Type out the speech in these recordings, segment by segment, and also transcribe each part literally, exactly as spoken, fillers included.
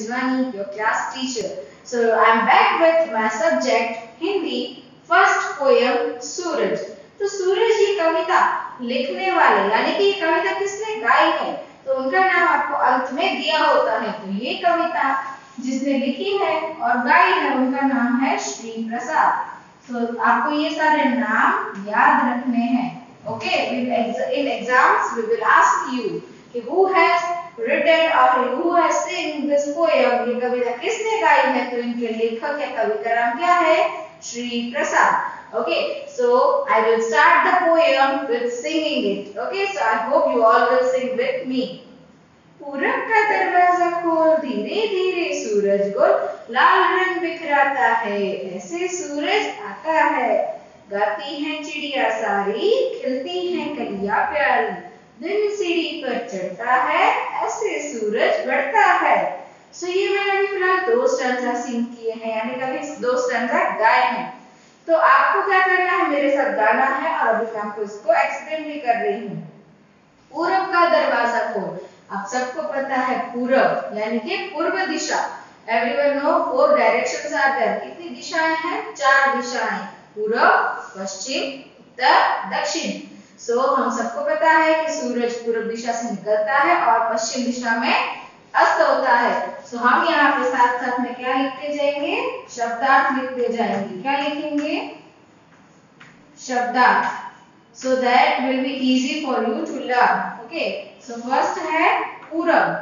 Shivani, your class teacher. So I am back with my subject Hindi. First poem सूरज. तो सूरज ये कविता लिखने वाले यानी कि ये कविता किसने गाई है तो उनका नाम आपको अंत में दिया होता है। तो ये कविता जिसने लिखी है और गाई है उनका नाम है श्री प्रसाद। तो आपको ये सारे नाम याद रखने हैं। Okay, in exams we will ask you कि who has written or who has sing this poem, ये कविता किसने गाई है तो इनके लेखक या कवि का नाम क्या है? Shri Prasad. Okay, so I will start the poem with singing it. Okay, so I hope you all will sing with me. पूरब का दरवाजा खोल धीरे धीरे सूरज गोल लाल रंग बिखराता है ऐसे सूरज आता है। गाती हैं चिड़िया सारी खिलती हैं कलियां प्यारी दिन सीढ़ी पर चढ़ता है ऐसे सूरज बढ़ता है। सो so, ये मैंने अभी फिलहाल दो स्टैंजा सिंग किए हैं यानी कभी दो स्टैंजा गाए हैं। तो आपको क्या करना है, मेरे साथ गाना है और अभी मैं आपको इसको एक्सप्लेन भी कर रही हूँ। पूरब का दरवाजा खोल, आप सबको पता है पूरब यानी कि पूर्व दिशा। Everyone know four directions are there. कितनी दिशाएं हैं? चार दिशाएं, पूरब, पश्चिम, उत्तर, दक्षिण। सो so, हम सबको पता है कि सूरज पूर्व दिशा से निकलता है और पश्चिम दिशा में अस्त होता है। सो so, हम यहाँ पे साथ साथ में क्या लिखते जाएंगे? शब्दार्थ लिखते जाएंगे। क्या लिखेंगे? शब्दार्थ, so that will be easy for you to learn. Okay, so first है पूरब।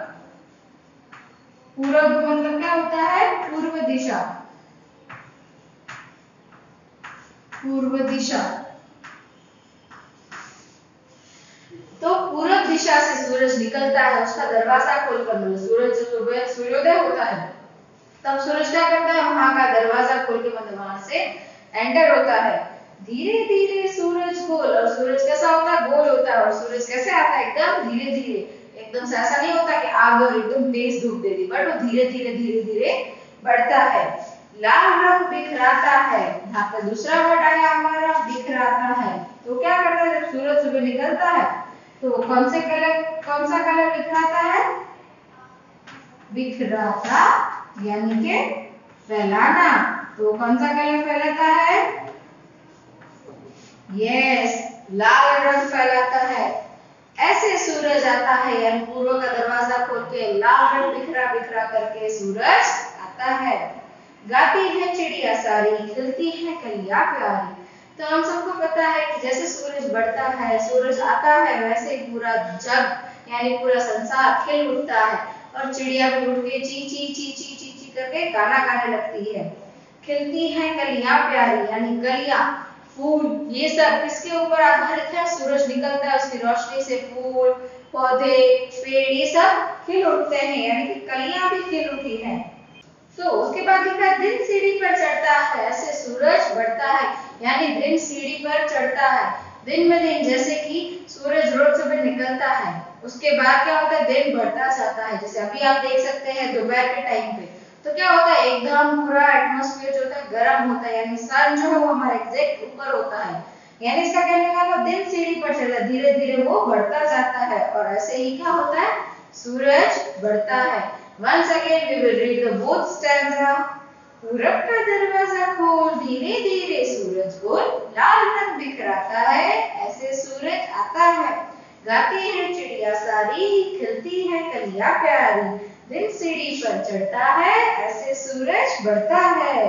पूरब मतलब क्या होता है? पूर्व दिशा। पूर्व दिशा। तो पूरब दिशा से सूरज निकलता है, उसका दरवाजा खोलकर, मतलब सूरज सुबह सूर्योदय होता है तब सूरज क्या करता है? वहां का दरवाजा खोल के मतलब वहां से एंटर होता है। धीरे धीरे सूरज गोल, और सूरज कैसा होता है? गोल होता है। और सूरज कैसे आता है? एकदम धीरे धीरे, एकदम से ऐसा नहीं होता कि आग और एकदम तेज धूप दे दी, बट वो धीरे धीरे धीरे धीरे बढ़ता है। लाल रंग बिखराता है, यहाँ पे दूसरा वर्ड आया हमारा बिखराता है। तो क्या करता है? जब सूरज सुबह निकलता है तो वो कौन से कलर कौन सा कलर बिखराता है? बिखराता यानी कि फैलाना। तो कौन सा कलर फैलाता है? यस, लाल रंग फैलाता है। ऐसे सूरज आता है यानी पूर्व का दरवाजा खोल के लाल रंग बिखरा बिखरा करके सूरज आता है। गाती है चिड़िया सारी खिलती है कलियां प्यारी। तो हम सबको पता है कि जैसे सूरज बढ़ता है, सूरज आता है, वैसे ही पूरा जग यानी पूरा संसार खिल उठता है और चिड़िया भी उठ के ची ची ची ची ची ची करके गाना गाने लगती है। खिलती हैं कलियां प्यारी यानी कलियां, फूल, ये सब किसके ऊपर आधारित है? सूरज निकलता है, उसकी रोशनी से फूल, पौधे, पेड़ ये सब खिल उठते हैं यानी कि कलियां भी खिल उठी हैं। तो उसके बाद लिखा है दिन सीढ़ी पर चढ़ता है ऐसे सूरज बढ़ता है यानी दिन सीढ़ी पर चढ़ता है। दिन में दिन जैसे कि सूरज रोज सुबह निकलता है उसके बाद क्या होता है? दिन बढ़ता जाता है। जैसे अभी आप देख सकते हैं दोपहर के टाइम पे तो क्या होता है? एकदम पूरा एटमॉस्फेयर जो होता है गर्म होता है यानी सन जो है वो हमारे एग्जैक्ट ऊपर होता है। यानी इसका कहने का मतलब दिन सीढ़ी पर चढ़ता है, धीरे धीरे वो बढ़ता जाता है और ऐसे ही क्या होता है? सूरज बढ़ता है। Once again we will read the both stanza. पूरब का दरवाजा खोल धीरे धीरे सूरज गोल लाल रंग बिखराता है ऐसे सूरज आता है। गाती है चिड़िया सारी खिलती है कलियां प्यारी दिन सीढ़ी पर चढ़ता है ऐसे सूरज बढ़ता है।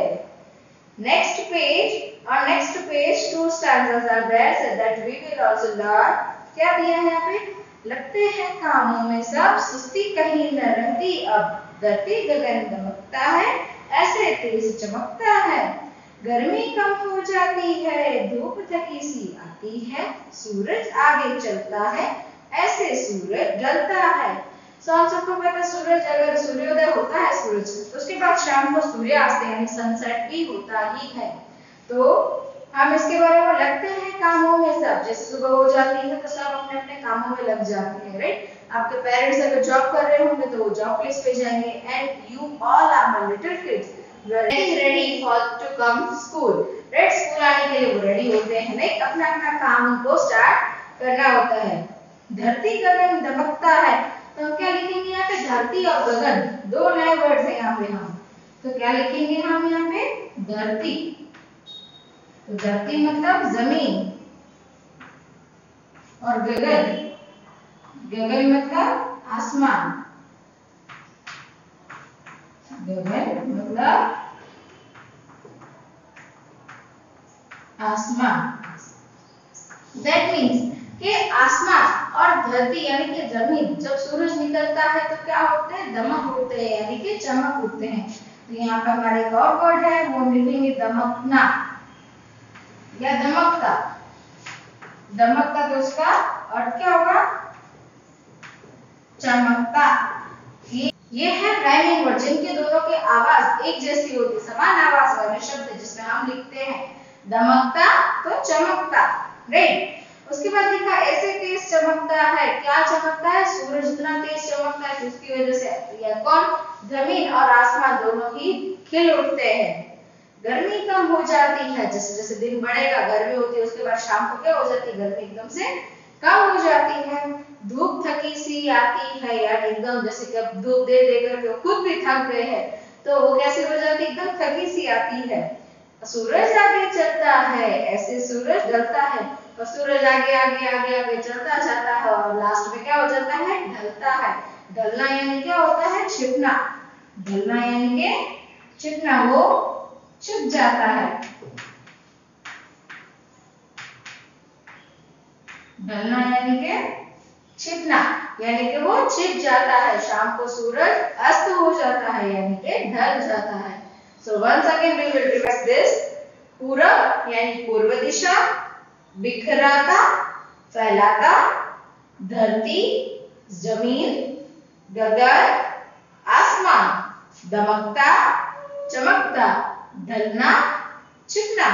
Next page, on next page two stanzas are there so that we will also learn. क्या दिया है यहाँ पे? लगते हैं कामों में सब सुस्ती कहीं न रहती अब धरती गगन दमकता है ऐसे तेज चमकता है। गर्मी कम हो जाती है धूप थकी सी आती है सूरज आगे चलता है ऐसे सूरज ढलता है। सो हम सबको पता सूरज अगर सूर्योदय होता है सूरज तो उसके बाद शाम को सूर्यास्त यानी सनसेट भी होता ही है। तो हम इसके बारे में लगते हैं कामों में सब, जैसे सुबह हो जाती है तो सब अपने अपने कामों में लग जाते हैं, राइट? आपके पेरेंट्स अगर जॉब कर रहे होंगे तो वो जॉब प्लेस पे जाएंगे and you all are my little kids getting ready for to come school, right? School आने के लिए वो रेडी होते हैं, राइट? अपना अपना काम उनको स्टार्ट करना होता है। धरती गगन दमकता है तो हम क्या लिखेंगे यहाँ पे धरती और गगन, दो नए वर्ड है यहाँ पे हम, तो क्या लिखेंगे हम यहाँ पे धरती, तो धरती मतलब जमीन, और गगन, गगन मतलब आसमान, गगन मतलब आसमान। दैट मीन्स कि आसमान और धरती यानी कि जमीन जब सूरज निकलता है तो क्या होते हैं, दमक उठते हैं यानी कि चमक उठते हैं। तो यहाँ पे हमारे एक और वर्ड है वो हम लिखेंगे दमकना या दमकता। दमकता तो उसका अर्थ क्या होगा, चमकता। ये ये है राइमिंग वर्ड जिनके दोनों की आवाज एक जैसी होती है, समान आवाज वाले शब्द जिसमें हम लिखते हैं दमकता तो चमकता, राइट। उसके बाद लिखा ऐसे तेज चमकता है, क्या चमकता है, सूरज इतना तेज चमकता है कि उसकी वजह से यह कौन, जमीन और आसमान दोनों ही खिल उठते हैं। गर्मी कम हो जाती है, जैसे जैसे दिन बढ़ेगा गर्मी होती है, उसके बाद शाम को क्या हो जाती है, गर्मी एकदम से कम हो जाती है। धूप थकी सी आती है, यार एकदम जैसे कि धूप दे दे करके खुद भी थक गए हैं, तो वो कैसे हो जाती है, एकदम थकी सी आती है। सूरज आगे चलता है, ऐसे सूरज ढलता है, और सूरज आगे आगे आगे आगे चलता जाता है और लास्ट में क्या हो जाता है, ढलता है। ढलना यानी क्या होता है, छिपना। ढलना यानी कि छिपना, वो छिप जाता है। ढलना यानी कि छिपना, यानी कि वो छिप जाता है। शाम को सूरज अस्त हो जाता है यानी कि ढल जाता है। So once again we will revise this. पूरब यानी पूर्व दिशा, बिखराता फैलाता, धरती जमीन, गगन आसमान, दमकता चमकता, ढलना छिपना।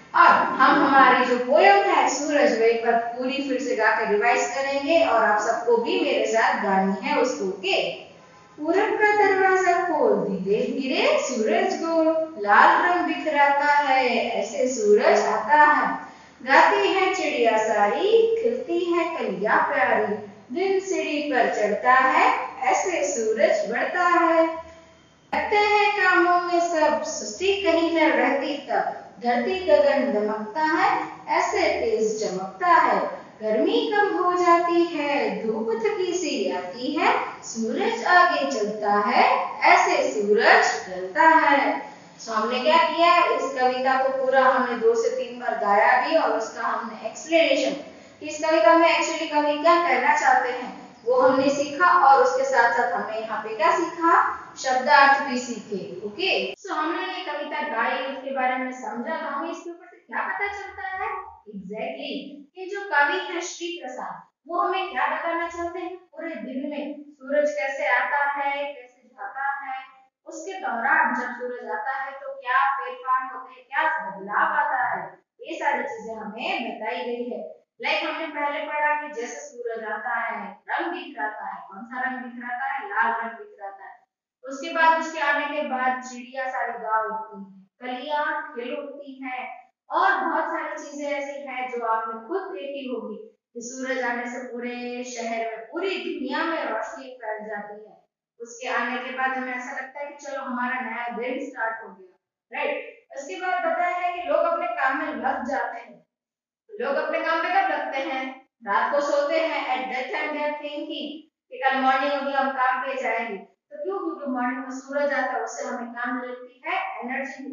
अब हम हमारी जो पोयम है सूरज वो एक बार पूरी फिर से गाकर रिवाइज करेंगे और आप सबको भी मेरे साथ गानी है उसको के। पूरब का दरवाजा खोल, धीरे धीरे सूरज गोल, लाल रंग बिखराता है, ऐसे सूरज आता है। गाती है चिड़िया सारी, खिलती है कलियां प्यारी, दिन सीढ़ी पर चढ़ता है, ऐसे सूरज बढ़ता है। लगते हैं कामों में सब, सुस्ती कहीं न रहती तब, धरती गगन दमकता है, ऐसे तेज चमकता है। गर्मी कम हो जाती है, धूप थकी सी आती है, सूरज आगे चलता है, ऐसे सूरज ढलता है। तो हमने क्या किया, इस कविता को पूरा हमने दो से तीन बार गाया भी और उसका हमने एक्सप्लेनेशन, इस कविता में एक्चुअली कवि क्या कहना चाहते हैं वो हमने सीखा, और उसके साथ साथ हमने यहाँ पे क्या सीखा, शब्दार्थ भी सीखे। ओके, सो हमने ये कविता गाई, उसके बारे में समझा, तो हमें इसके ऊपर से क्या पता चलता है, एग्जैक्टली exactly, ये जो कवि है श्री प्रसाद वो हमें क्या बताना चाहते हैं, पूरे दिन में सूरज कैसे आता है कैसे जाता है, उसके दौरान जब सूरज आता है तो क्या फेरफार होते हैं, क्या बदलाव आता है, ये सारी चीजें हमें बताई गई है। लाइक हमने पहले पढ़ा कि जैसे सूरज आता है रंग बिखराता है, कौन सा रंग बिखराता है, लाल रंग बिखराता है। उसके बाद उसके आने के बाद चिड़िया सारी गा उठती है, कलियां खिल उठती हैं, और बहुत सारी चीजें ऐसी हैं जो आपने खुद देखी होगी कि सूरज आने से पूरे शहर में पूरी दुनिया में रोशनी फैल जाती है। उसके आने के बाद हमें ऐसा लगता है कि चलो हमारा नया दिन स्टार्ट हो गया, राइट। उसके बाद बताया है कि लोग अपने काम में लग जाते हैं। लोग अपने काम पे कब लगते हैं, रात को सोते हैं, at that time they are thinking कि कल मॉर्निंग होगी हम काम पे जाएंगे। तो क्यों, क्योंकि मॉर्निंग में सूरज आता है, उससे हमें काम मिलती है एनर्जी,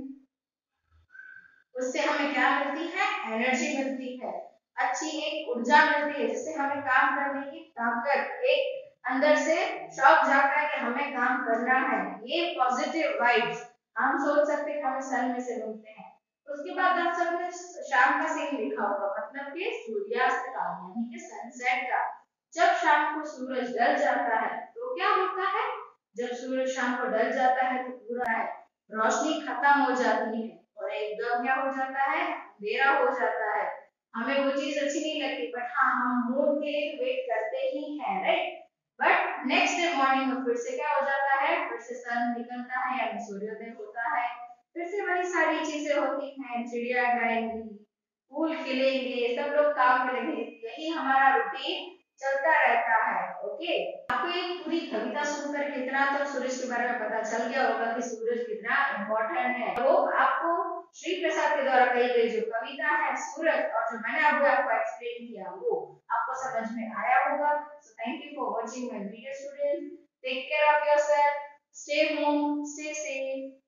उससे हमें क्या मिलती है, एनर्जी मिलती है, अच्छी एक ऊर्जा मिलती है जिससे हमें काम करने की ताकत, एक अंदर से शौक जागता है कि हमें काम करना है। ये पॉजिटिव वाइब्स हम सोच सकते हैं हमें सन में से मिलते हैं। उसके बाद आप सबने शाम का सीन लिखा होगा, मतलब कि सूर्यास्त का यानी कि सनसेट का। जब शाम को सूरज ढल जाता है तो क्या होता है, जब सूरज शाम को ढल जाता है तो पूरा है रोशनी खत्म हो जाती है और एकदम क्या हो जाता है, अंधेरा हो जाता है। हमें वो चीज अच्छी नहीं लगती, बट हाँ हम मून के लिए वेट करते ही हैं, right. But next day morning में फिर से क्या हो जाता है, फिर से सन निकलता है यानी सूर्योदय होता है, फिर से वही सारी चीजें होती हैं, चिड़िया गाएंगी, फूल खिलेंगे, सब लोग काम में लगेंगे। यही हमारा रूटीन चलता रहता है। ओके, आपको ये पूरी कविता सुनकर कितना तो सूरज के बारे में पता चल गया होगा कि सूरज कितना इम्पोर्टेंट है। तो आपको श्री प्रसाद के द्वारा कही गई जो कविता है सूरज, और जो मैंने अभी आपको एक्सप्लेन किया वो आपको समझ में आया होगा। So thank you for watching my video students. Take care of yourself, stay home, stay safe.